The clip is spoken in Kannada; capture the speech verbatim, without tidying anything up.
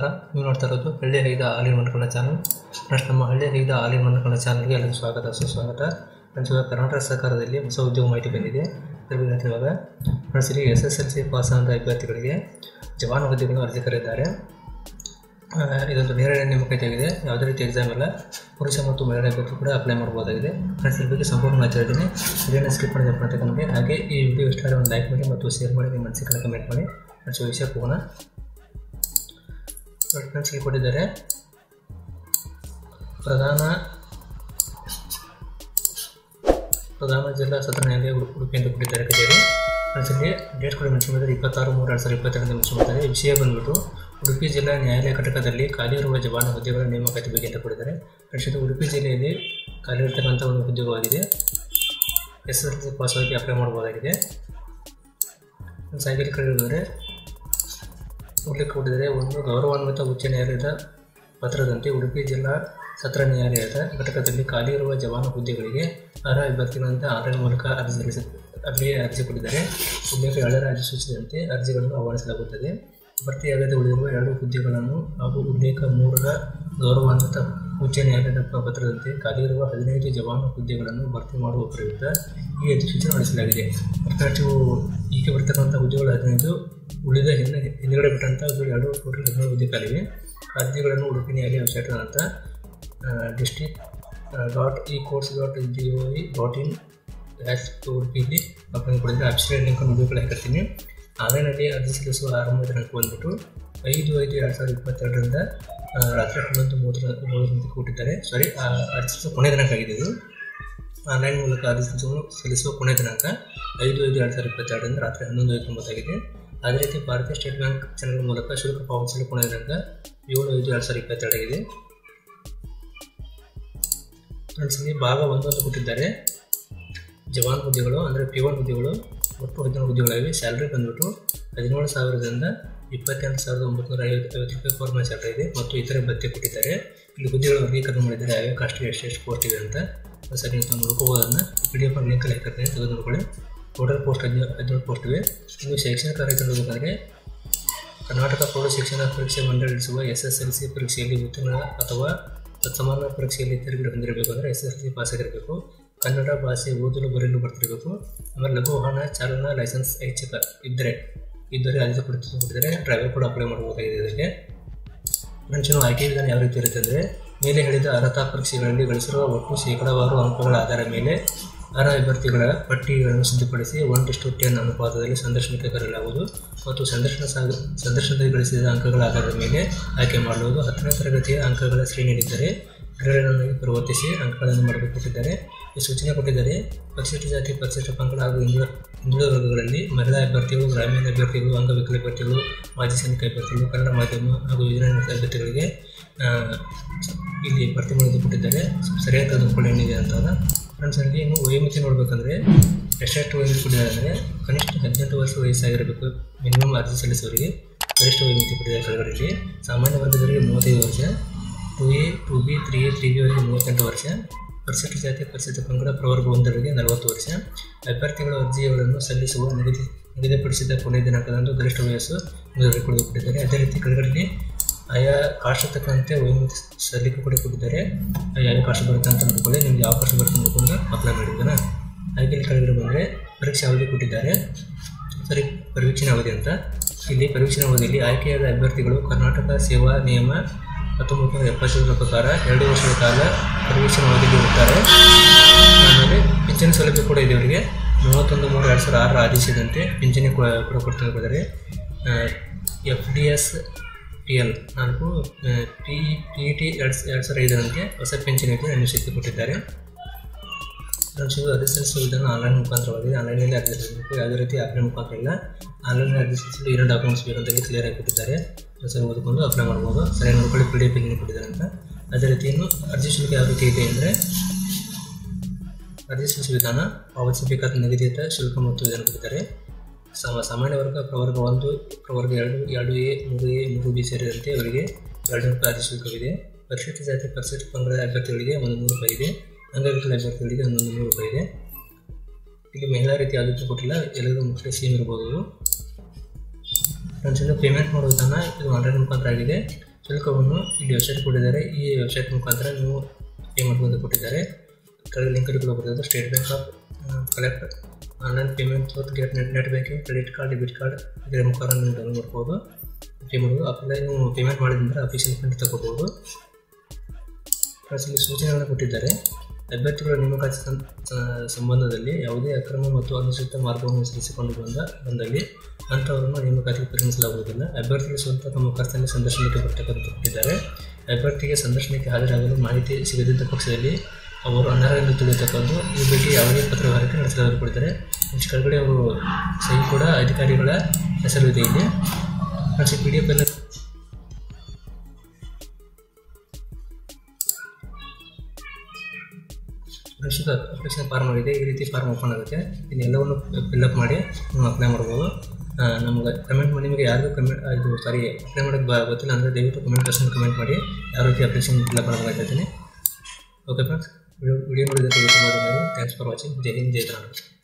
ನಮಸ್ಕಾರ. ನೀವು ನೋಡ್ತಾ ಇರೋದು ಹಳ್ಳಿ ಹೈದ ಆಲಿನ್ ಮನ್ಕಳ ಚಾನಲ್. ಫ್ರೆಂಡ್ಸ್, ನಮ್ಮ ಹಳ್ಳಿ ಹೈದ ಆಲಿನ್ ಮನ್ಕಳ ಚಾನಲ್ಗೆ ಎಲ್ಲರಿಗೂ ಸ್ವಾಗತ ಸುಸ್ವಾಗತ. ಫ್ರೆಂಡ್ಸ್, ಇವಾಗ ಕರ್ನಾಟಕ ಸರ್ಕಾರದಲ್ಲಿ ಹೊಸ ಉದ್ಯೋಗ ಮಾಹಿತಿ ಬಂದಿದೆ. ಇವಾಗ ಫ್ರೆಂಡ್ಸ್, ಇಲ್ಲಿ S S L C pass ಆದ ಅಭ್ಯರ್ಥಿಗಳಿಗೆ ಜವಾನ್ ಹುದ್ದೆಗಳು ಅರ್ಜಿ ಕರೆದಿದ್ದಾರೆ. ಇದೊಂದು ನೇರ ನೇಮಕಾತಿ ಆಗಿದೆ. ಯಾವುದೇ ರೀತಿ ಎಕ್ಸಾಮ್ ಇಲ್ಲ. ಪುರುಷ ಮತ್ತು ಮಹಿಳಾ ಅಭ್ಯರ್ಥಿ ಕೂಡ ಅಪ್ಲೈ ಮಾಡಬಹುದಾಗಿದೆ. ಫ್ರೆಂಡ್ಸ್, ಈ ಬಗ್ಗೆ ಸಂಪೂರ್ಣ ಮಾಹಿತಿ ಹೇಳ್ತೀನಿ. ವಿಡಿಯೋನ ಸ್ಕಿಪ್ ಮಾಡಿದ ಪ್ರತಿ ನಮಗೆ ಹಾಗೆ ಈ ವಿಡಿಯೋ ಇಷ್ಟ ಆದರೆ ಒಂದು ಲೈಕ್ ಮಾಡಿ ಮತ್ತು ಶೇರ್ ಮಾಡಿ, ನಿಮ್ಮ ಮನಸ್ಸಿಗೆ ಕಮೆಂಟ್ ಮಾಡಿ. ಫ್ರೆಂಡ್ಸ್, ವಿಷಯಕ್ಕೆ ಹೋಗೋಣ. ಫ್ರೆಂಡ್ಸ್, ಇಲ್ಲಿ ಕೊಟ್ಟಿದ್ದಾರೆ ಪ್ರಧಾನ ಪ್ರಧಾನ ಜಿಲ್ಲಾ ಸತ್ರ ನ್ಯಾಯಾಲಯ ಉಡುಪಿ ಎಂದು ಕೊಟ್ಟಿದ್ದಾರೆ ಕಚೇರಿ. ಫ್ರೆಂಡ್ಸ್, ಇಲ್ಲಿ ಡೇಟ್ ಕೂಡ ಮೆನ್ಷನ್ ಮಾಡಿದ್ದಾರೆ. ಇಪ್ಪತ್ತಾರು ಮೂರು ಎರಡು ಸಾವಿರದ ಇಪ್ಪತ್ತೆರಡರಿಂದ ಮೆನ್ಷನ್ ಮಾಡಿದ್ದಾರೆ. ವಿಷಯ ಬಂದ್ಬಿಟ್ಟು ಉಡುಪಿ ಜಿಲ್ಲಾ ನ್ಯಾಯಾಲಯ ಘಟಕದಲ್ಲಿ ಖಾಲಿ ಇರುವ ಜವಾನ ಹುದ್ದೆಗಳ ನೇಮಕಾತಿ ಬಗ್ಗೆ ಅಂತ ಕೊಟ್ಟಿದ್ದಾರೆ. ಫ್ರೆಂಡ್ಸ್, ಇದು ಉಡುಪಿ ಜಿಲ್ಲೆಯಲ್ಲಿ ಖಾಲಿ ಇರ್ತಕ್ಕಂಥ ಒಂದು ಉದ್ಯೋಗವಾಗಿದೆ. S S L C pass ಆಗಿ ಅಪ್ಲೈ ಮಾಡಬಹುದಾಗಿದೆ. ಫ್ರೆಂಡ್ಸ್, ಹಾಗೆ ಕಳೆದರೆ ಉಲ್ಲೇಖ ಕೊಟ್ಟಿದ್ದಾರೆ. ಒಂದು ಗೌರವಾನ್ವಿತ ಉಚ್ಚ ನ್ಯಾಯಾಲಯದ ಪತ್ರದಂತೆ ಉಡುಪಿ ಜಿಲ್ಲಾ ಸತ್ರ ನ್ಯಾಯಾಲಯದ ಘಟಕದಲ್ಲಿ ಖಾಲಿ ಇರುವ ಜವಾನ ಹುದ್ದೆಗಳಿಗೆ ಅರ್ಹ ಅಭ್ಯರ್ಥಿಗಳಂತೆ ಆನ್ಲೈನ್ ಮೂಲಕ ಅರ್ಜಿ ಸಲ್ಲಿಸ ಅಲ್ಲಿಯೇ ಅರ್ಜಿ ಕೊಟ್ಟಿದ್ದಾರೆ. ಉಲ್ಲೇಖ ಎರಡರ ಅಧಿಸೂಚಿಸಿದಂತೆ ಅರ್ಜಿಗಳನ್ನು ಆಹ್ವಾನಿಸಲಾಗುತ್ತದೆ. ಭರ್ತಿಯಾಗದೆ ಉಳಿದಿರುವ ಎರಡು ಹುದ್ದೆಗಳನ್ನು ಹಾಗೂ ಉಲ್ಲೇಖ ಮೂರರ ಗೌರವಾನ್ವಿತ ಉಚ್ಚ ನ್ಯಾಯಾಲಯದ ಪತ್ರದಂತೆ ಖಾಲಿ ಇರುವ ಹದಿನೈದು ಜವಾನ ಹುದ್ದೆಗಳನ್ನು ಭರ್ತಿ ಮಾಡುವ ಪ್ರಯುಕ್ತ ಈ ಅಧಿಸೂಚನೆ ಹೊರಡಿಸಲಾಗಿದೆ. ಅರ್ಥಾತ್ ಈಗ ಬರ್ತಕ್ಕಂಥ ಹುದ್ದೆಗಳು ಹದಿನೈದು, ಉಳಿದ ಹಿಂದೆ ಹಿಂದುಗಡೆ ಬಿಟ್ಟಂಥ ಎರಡು ಟೋಟಲ್ ಹದಿನೇಳು ಹುದ್ದೆ ಖಾಲಿವೆ. ಅರ್ಜಿಗಳನ್ನು ಉಡುಪಿ ನ್ಯಾಯಾಲಯ ವೆಬ್ಸೈಟ್ ಅಂತ district dot e courts dot G O V dot in dash ಉಡುಪಿಯಲ್ಲಿ ಅಪ್ಲೈ ಕೊಡಿದ್ರೆ ಅಫಿಷಿಯಲ್ ಲಿಂಕ್ ವಿಡಿಯೋಗಳು ಹಾಕಿರ್ತೀನಿ. ಆನ್ಲೈನಲ್ಲಿ ಅರ್ಜಿ ಸಲ್ಲಿಸುವ ಆರಂಭ ದಿನಾಂಕ ಬಂದ್ಬಿಟ್ಟು ಐದು ಐದು ಎರಡು ಸಾವಿರದ ಇಪ್ಪತ್ತೆರಡರಿಂದ ರಾತ್ರಿ ಹನ್ನೊಂದು ಮೂವತ್ತರ ಮೂವತ್ತರಂತೆ ಕೊಟ್ಟಿದ್ದಾರೆ. ಸಾರಿ, ಅರ್ಜಿ ಸಲ್ಲಿಸುವ ಕೊನೆಯ ದಿನಾಂಕ ಆಗಿದೆ ಇದು. ಆನ್ಲೈನ್ ಮೂಲಕ ಅರ್ಜಿ ಸಲ್ಲಿಸುವ ಕೊನೆಯ ದಿನಾಂಕ ಐದು ಐದು ಎರಡು ಸಾವಿರದ ಇಪ್ಪತ್ತೆರಡರಿಂದ ರಾತ್ರಿ ಹನ್ನೊಂದು ಐವತ್ತೊಂಬತ್ತಾಗಿದೆ. ಅದೇ ರೀತಿ ಭಾರತೀಯ ಸ್ಟೇಟ್ ಬ್ಯಾಂಕ್ ಚಾನೆಲ್ ಮೂಲಕ ಶುಲ್ಕ ಪಾವತಿಸಲು ಕೊನೆಯ ದಿನಾಂಕ ಏಳು ಐದು ಎರಡು ಸಾವಿರದ ಇಪ್ಪತ್ತೆರಡಾಗಿದೆ. ಫ್ರೆಂಡ್ಸ್, ಇಲ್ಲಿ ಭಾಗ ಒಂದು ಅಂತ ಕೊಟ್ಟಿದ್ದಾರೆ. ಜವಾನ್ ಹುದ್ದೆಗಳು ಅಂದರೆ ಪಿ ಒನ್ ಹುದ್ದೆಗಳು ಒಟ್ಟು ಹದಿನೇಳು ಹುದ್ದೆಗಳಾಗಿವೆ. ಸ್ಯಾಲ್ರಿ ಬಂದ್ಬಿಟ್ಟು ಹದಿನೇಳು ಸಾವಿರದಿಂದ ಇಪ್ಪತ್ತೆಂಟು ಸಾವಿರದ ಒಂಬತ್ತು ನೂರ ಐವತ್ತು ಐವತ್ತು ರೂಪಾಯಿ ಫೋರ್ ಮಂತ್ ಸ್ಯಾಲ್ರಿ ಇದೆ ಮತ್ತು ಇತರೆ ಭತ್ಯೆ ಕೊಟ್ಟಿದ್ದಾರೆ. ಇಲ್ಲಿ ಹುದ್ದೆಗಳ ವರ್ಗೀಕರಣ ಮಾಡಿದ್ದಾರೆ, ಯಾವ್ಯಾವ ಕಾಸ್ಟ್ಗೆ ಎಷ್ಟು ಎಷ್ಟು ಪೋಸ್ಟ್ ಇದೆ ಅಂತ. ಸರಿ, ನೀವು ನೋಡ್ಕೋಬೋದನ್ನು ಪಿ ಡಿ ಎಫ್ ಲಿಂಕಲ್ಲಿ ಹಾಕಿರ್ತೀನಿ, ತೆಗೆದು ನೋಡ್ಕೊಳ್ಳಿ. ಟೋಟಲ್ ಪೋಸ್ಟ್ ಹದಿನೇಳು ಹದಿನೇಳು ಪೋಸ್ಟ್ ಇವೆ. ಇನ್ನು ಶೈಕ್ಷಣಿಕ ಅರ್ಹತೆ ನೋಡಬೇಕಾದ್ರೆ ಕರ್ನಾಟಕ ಪ್ರೌಢ ಶಿಕ್ಷಣ ಪರೀಕ್ಷೆ ಮಂಡಳಿ ನಡೆಸುವ ಎಸ್ ಎಸ್ ಎಲ್ ಸಿ ಪರೀಕ್ಷೆಯಲ್ಲಿ ಉತ್ತೀರ್ಣ ಅಥವಾ ತತ್ಸಮಾನ ಪರೀಕ್ಷೆಯಲ್ಲಿ ತೆರಿಗೆ ಹೊಂದಿರಬೇಕು. ಅಂದರೆ S S L C pass ಆಗಿರಬೇಕು. ಕನ್ನಡ ಭಾಷೆ ಓದಲು ಬರೆಯಲು ಬರ್ತಿರಬೇಕು. ಆಮೇಲೆ ಲಘು ವಾಹನ ಚಾಲನಾ ಲೈಸೆನ್ಸ್ ಐಚ್ಛಿಕ ಇದ್ದರೆ ಇದ್ದರೆ ಅರ್ಜಿ ಕೊಟ್ಟಿದ್ದಾರೆ. ಡ್ರೈವರ್ ಕೂಡ ಅಪ್ಲೈ ಮಾಡಬಹುದಾಗಿದೆ. ಇದಕ್ಕೆ ಫ್ರೆಂಡ್ಸ್, ಆಯ್ಕೆ ವಿಧಾನ ಯಾವ ರೀತಿ ಇರುತ್ತೆ ಅಂದರೆ, ಮೇಲೆ ಹೇಳಿದ ಅರ್ಹತಾ ಪರೀಕ್ಷೆಗಳಲ್ಲಿ ಗಳಿಸಿರುವ ಒಟ್ಟು ಶೇಕಡಾವಾರು ಅಂಕಗಳ ಆಧಾರದ ಮೇಲೆ ಅರ್ಹ ಅಭ್ಯರ್ಥಿಗಳ ಪಟ್ಟಿಗಳನ್ನು ಸಿದ್ಧಪಡಿಸಿ ಒನ್ ಟು ಟೆನ್ ಅನುಪಾತದಲ್ಲಿ ಸಂದರ್ಶನಕ್ಕೆ ಕರೆಯಲಾಗುವುದು ಮತ್ತು ಸಂದರ್ಶನ ಸಾಗ ಸಂದರ್ಶನದಲ್ಲಿ ಗಳಿಸಿದ ಅಂಕಗಳ ಆಧಾರದ ಮೇಲೆ ಆಯ್ಕೆ ಮಾಡುವುದು. ಹತ್ತನೇ ತರಗತಿಯ ಅಂಕಗಳ ಶ್ರೇಣಿಯಲ್ಲಿದ್ದರೆ ಗ್ರೇಡ್ಗಳನ್ನು ಪರಿವರ್ತಿಸಿ ಅಂಕಗಳನ್ನು ಮಾಡಬೇಕು ಕೊಟ್ಟಿದ್ದಾರೆ. ಈ ಸೂಚನೆ ಕೊಟ್ಟಿದ್ದಾರೆ. ಪರಿಶಿಷ್ಟ ಜಾತಿ, ಪರಿಶಿಷ್ಟ ಪಂಗಡ ಹಾಗೂ ಹಿಂದುಳಿದ ಹಿಂದುಳಿದ ವರ್ಗಗಳಲ್ಲಿ ಮಹಿಳಾ ಅಭ್ಯರ್ಥಿಗಳು, ಗ್ರಾಮೀಣ ಅಭ್ಯರ್ಥಿಗಳು, ಅಂಗವಿಕಲ ಅಭ್ಯರ್ಥಿಗಳು, ಮಾಜಿ ಸೈನಿಕ ಅಭ್ಯರ್ಥಿಗಳು, ಕನ್ನಡ ಮಾಧ್ಯಮ ಹಾಗೂ ಯೋಜನಾ ಅಭ್ಯರ್ಥಿಗಳಿಗೆ ಇಲ್ಲಿ ಭರ್ತಿ ಮಾಡೋದು ಕೊಟ್ಟಿದ್ದಾರೆ. ಸರಿಯಾದ ತೆಗೆದುಕೊಳ್ಳಿ ಏನಿದೆ ಅಂತ. ಫ್ರೆಂಡ್ಸ್, ಅಲ್ಲಿ ಇನ್ನು ವಯೋಮಿತಿ ನೋಡಬೇಕಂದ್ರೆ ಎಷ್ಟೆಷ್ಟು ವಯೋಮಿತಿ ಕೊಟ್ಟಿದ್ದಾರೆ ಅಂದರೆ, ಕನಿಷ್ಠ ಹದಿನೆಂಟು ವರ್ಷ ವಯಸ್ಸಾಗಿರಬೇಕು ಮಿನಿಮಮ್ ಅರ್ಜಿ ಸಲ್ಲಿಸುವವರಿಗೆ. ಗರಿಷ್ಠ ವಯೋಮಿತಿ ಕೊಟ್ಟಿದ್ದಾರೆ ಕೆಳಗಡೆಯಲ್ಲಿ. ಸಾಮಾನ್ಯ ವರ್ಗದವರಿಗೆ ಮೂವತ್ತೈದು ವರ್ಷ, two A two B three A three B ಅವರಿಗೆ ಮೂವತ್ತೆಂಟು ವರ್ಷ, ಪರಿಶಿಷ್ಟ ಜಾತಿ ಪರಿಶಿಷ್ಟ ಪಂಗಡ ಪ್ರವರ್ಗ ಒಂದರಿಗೆ ನಲವತ್ತು ವರ್ಷ. ಅಭ್ಯರ್ಥಿಗಳ ಅರ್ಜಿಗಳನ್ನು ಸಲ್ಲಿಸುವ ನಿಗದಿ ನಿಗದಿಪಡಿಸಿದ ಕೊನೆಯ ದಿನಾಂಕದಂದು ಗರಿಷ್ಠ ವಯಸ್ಸು ನಿರ್ಧರಿಸಿಕೊಳ್ಳಲು ಕೊಟ್ಟಿದ್ದಾರೆ. ಅದೇ ರೀತಿ ಕೆಳಗಡೆ ಆಯಾ ಕಾಸ್ಟ್ ತಕ್ಕಂತೆ ವಯೋಮಿತಿ ಸಲ್ಲಿಕೆ ಕೂಡ ಕೊಟ್ಟಿದ್ದಾರೆ. ಯಾವ ಕಾಸ್ಟ್ ಬರುತ್ತೆ ಅಂತ ನೋಡ್ಕೊಳ್ಳಿ. ನಿಮ್ಗೆ ಯಾವ ಕಾಸ್ಟ್ ಬರುತ್ತೆ ನೋಡ್ಕೊಂಡು ಅಪ್ಲೈ ಮಾಡಿದ್ದಾನೆ. ಹಾಗೆ ಇಲ್ಲಿ ಕೆಳಗಡೆ ಬಂದರೆ ಪರೀಕ್ಷೆ ಅವಧಿ ಕೊಟ್ಟಿದ್ದಾರೆ. ಸರಿ, ಪರೀಕ್ಷೆ ಅವಧಿ ಅಂತ. ಇಲ್ಲಿ ಪರೀಕ್ಷೆ ಅವಧಿಯಲ್ಲಿ ಆಯ್ಕೆಯಾದ ಅಭ್ಯರ್ಥಿಗಳು ಕರ್ನಾಟಕ ಸೇವಾ ನಿಯಮ ಹತ್ತೊಂಬತ್ತು ನೂರ ಎಪ್ಪತ್ತೇಳರ ಪ್ರಕಾರ ಎರಡು ವರ್ಷಗಳ ಕಾಲ ಪರೀಕ್ಷೆ ಅವಧಿಗೆ ಇರುತ್ತಾರೆ. ಆಮೇಲೆ ಪಿಂಚಣಿ ಸೌಲಭ್ಯ ಕೂಡ ಇದೆ ಅವರಿಗೆ. ಮೂವತ್ತೊಂದು ಮೂರು ಎರಡು ಸಾವಿರದ ಆರರ ಆದೇಶದಂತೆ ಪಿಂಚಣಿ ಕೂಡ ಕೂಡ ಕೊಡ್ತಾ ಇದ್ದಾರೆ. F D S P L ನಾಲ್ಕು ಪಿ ಪಿ ಟಿ ಎರಡು ಎರಡು ಸಾವಿರದ ಐದರಂತೆ ಹೊಸ ಪಿಂಚಣಿ ಅನುಸರಿಸಿ ಕೊಟ್ಟಿದ್ದಾರೆ. ಫ್ರೆಂಡ್ಸ್, ಅರ್ಜಿ ಸಲ್ಲಿಸುವ ವಿಧಾನ ಆನ್ಲೈನ್ ಮುಖಾಂತರವಾಗಿದೆ. ಆನ್ಲೈನಲ್ಲಿ ಅರ್ಜಿ ಸಲ್ಲಿಸಬೇಕು. ಯಾವುದೇ ರೀತಿ ಆಫ್ಲೈನ್ ಮುಖಾಂತರ ಇಲ್ಲ. ಆನ್ಲೈನಲ್ಲಿ ಅರ್ಜಿ ಸಲ್ಲಿಸಲು ಏನು ಡಾಕ್ಯುಮೆಂಟ್ಸ್ ಬೇಕಂತ ಕ್ಲಿಯರ್ ಆಗಿ ಕೊಟ್ಟಿದ್ದಾರೆ. ಸರಿ, ಓದ್ಕೊಂಡು ಅಪ್ಲೈ ಮಾಡ್ಬೋದು. ಸರಿಯಾಗಿ ನೋಡ್ಕೊಳ್ಳಿ ಪಿ ಡಿ ಎಫ್ ಏನು ಕೊಟ್ಟಿದ್ದಾರೆ ಅಂತ. ಅದೇ ರೀತಿ ಇನ್ನು ಅರ್ಜಿ ಶುಲ್ಕ ಯಾವ ರೀತಿ ಇದೆ ಅಂದರೆ, ಅರ್ಜಿ ಸಲ್ಲಿಸುವ ವಿಧಾನ ಪಾವತಿಸಬೇಕಾದ ನಿಗದಿತ ಶುಲ್ಕ ಮತ್ತು ಇದನ್ನು ಕೊಟ್ಟಿದ್ದಾರೆ. ಸಮ ಸಾಮಾನ್ಯ ವರ್ಗ, ಪ್ರವರ್ಗ ಒಂದು, ಪ್ರವರ್ಗ ಎರಡು, ಎರಡು ಎ, ಮೂರು ಎ, ಮೂರು ಬಿ ಸೇರಿದಂತೆ ಅವರಿಗೆ ಎರಡು ರೂಪಾಯಿ ಅರ್ಜಿ ಶುಲ್ಕವಿದೆ. ಪರಿಶಿಷ್ಟ ಜಾತಿ ಪರಿಶಿಷ್ಟ ಪಂಗಡ ಅಭ್ಯರ್ಥಿಗಳಿಗೆ ಒಂದು ನೂರು ರೂಪಾಯಿ ಇದೆ. ಅಂಗವಿಕಲ ಅಭ್ಯರ್ಥಿಗಳಿಗೆ ಒಂದೊಂದು ನೂರು ರೂಪಾಯಿ ಇದೆ. ಇಲ್ಲಿ ಮಹಿಳಾ ರೀತಿ ಯಾವುದಕ್ಕೂ ಕೊಟ್ಟಿಲ್ಲ, ಎಲ್ಲರಿಗೂ ಮುಖ್ಯ ಸೇಮ್ ಇರ್ಬೋದು. ಫ್ರೆಂಡ್ಸ್, ಇನ್ನು ಪೇಮೆಂಟ್ ಮಾಡೋ ವಿಧಾನ ಇದು ಆನ್ಲೈನ್ ಮುಖಾಂತರ ಆಗಿದೆ. ಶುಲ್ಕವನ್ನು ಇಲ್ಲಿ ವೆಬ್ಸೈಟ್ ಕೊಟ್ಟಿದ್ದಾರೆ. ಈ ವೆಬ್ಸೈಟ್ ಮುಖಾಂತರ ನೀವು ಪೇ ಮಾಡ್ಕೊಂಡು ಕೊಟ್ಟಿದ್ದಾರೆ. ಕೆಳಗೆ ಲಿಂಕ್ ಬರ್ತದೆ. State Bank of collect online payment ಮತ್ತು get net net banking, credit card, debit card ಇದರ ಮುಖಾಂತರ ನೀವು ಡೌನ್ಲೋಡ್ ಮಾಡ್ಬೋದು, ಪೇ ಮಾಡೋದು. ಅಪ್ಲೈ ನೀವು ಪೇಮೆಂಟ್ ಮಾಡಿದ್ರೆ ಅಫಿಷಿಯಲ್ ಪ್ರಿಂಟ್ ತಗೋಬೋದು. ಇಲ್ಲಿ ಸೂಚನೆಗಳನ್ನು ಕೊಟ್ಟಿದ್ದಾರೆ. ಅಭ್ಯರ್ಥಿಗಳ ನೇಮಕಾತಿ ಸಂಬಂಧದಲ್ಲಿ ಯಾವುದೇ ಅಕ್ರಮ ಮತ್ತು ಅನುಚಿತ ಮಾರ್ಗವನ್ನು ಅನುಸರಿಸಿಕೊಂಡು ಬಂದ ಬಂದಲ್ಲಿ ಅಂಥವರನ್ನು ನೇಮಕಾತಿಗೆ ಪರಿಗಣಿಸಲಾಗುವುದಿಲ್ಲ. ಅಭ್ಯರ್ಥಿಗೆ ಸ್ವಂತ ತಮ್ಮ ಖರ್ಚಲ್ಲಿ ಸಂದರ್ಶನಕ್ಕೆ ಬರ್ತಕ್ಕಂಥ ಕೊಟ್ಟಿದ್ದಾರೆ. ಅಭ್ಯರ್ಥಿಗೆ ಸಂದರ್ಶನಕ್ಕೆ ಹಾಜರಾಗಲು ಮಾಹಿತಿ ಸಿಗದಿದ್ದ ಪಕ್ಷದಲ್ಲಿ ಅವರು ಅನರ್ಹ ಎಂದು ತಿಳಿಯತಕ್ಕದ್ದು. ಈ ಬಗ್ಗೆ ಯಾವುದೇ ಪತ್ರವ್ಯವಹಾರಕ್ಕೆ ನಡೆಸಲಾಗಲು ಕೊಡ್ತಾರೆ. ಇಷ್ಟು ಕೆಳಗಡೆ ಅವರು ಸಹಿ ಕೂಡ ಅಧಿಕಾರಿಗಳ ಹೆಸರು ಇದೆ ಇಲ್ಲಿ. ಫ್ರೆಂಡ್ಸ್, ಪಿ ಡಿ ಎಫ್ ಎಲ್ಲ ಪ್ರಸ್ತುತ ಅಪ್ಲಿಕೇಶನ್ ಫಾರ್ಮ್ ಆಗಿದೆ. ಈ ರೀತಿ ಫಾರ್ಮ್ ಓಪನ್ ಆಗುತ್ತೆ. ಇದನ್ನೆಲ್ಲವನ್ನು ಫಿಲ್ಅಪ್ ಮಾಡಿ ನೀವು ಅಪ್ಲೈ ಮಾಡ್ಬೋದು. ನಮ್ಗೆ ಕಮೆಂಟ್ ಮಾಡಿ, ನಿಮಗೆ ಯಾರಿಗೂ ಕಮೆಂಟ್ ಇದು ಸಾರಿ ಅಪ್ಲೈ ಮಾಡೋಕ್ಕೆ ಬ ಗೊತ್ತಿಲ್ಲ ಅಂದರೆ ದಯವಿಟ್ಟು ಕಮೆಂಟ್ ಸೆಕ್ಷನ್ ಕಮೆಂಟ್ ಮಾಡಿ ಯಾವ ರೀತಿ ಅಪ್ಲಿಕೇಶನ್ ಫಿಲ್ಅಪ್ ಮಾಡಬೇಕಾಗ್ತೈತೀನಿ. ಓಕೆ ಫ್ರೆಂಡ್ಸ್, ವಿಡಿಯೋ ವಿಡಿಯೋ ನೋಡಿದ್ದಕ್ಕೆ ತುಂಬ ಧನ್ಯವಾದ. Thanks for watching. ಜೈ ಹಿಂದ್, ಜೈ ಕರ್ನಾಟಕ.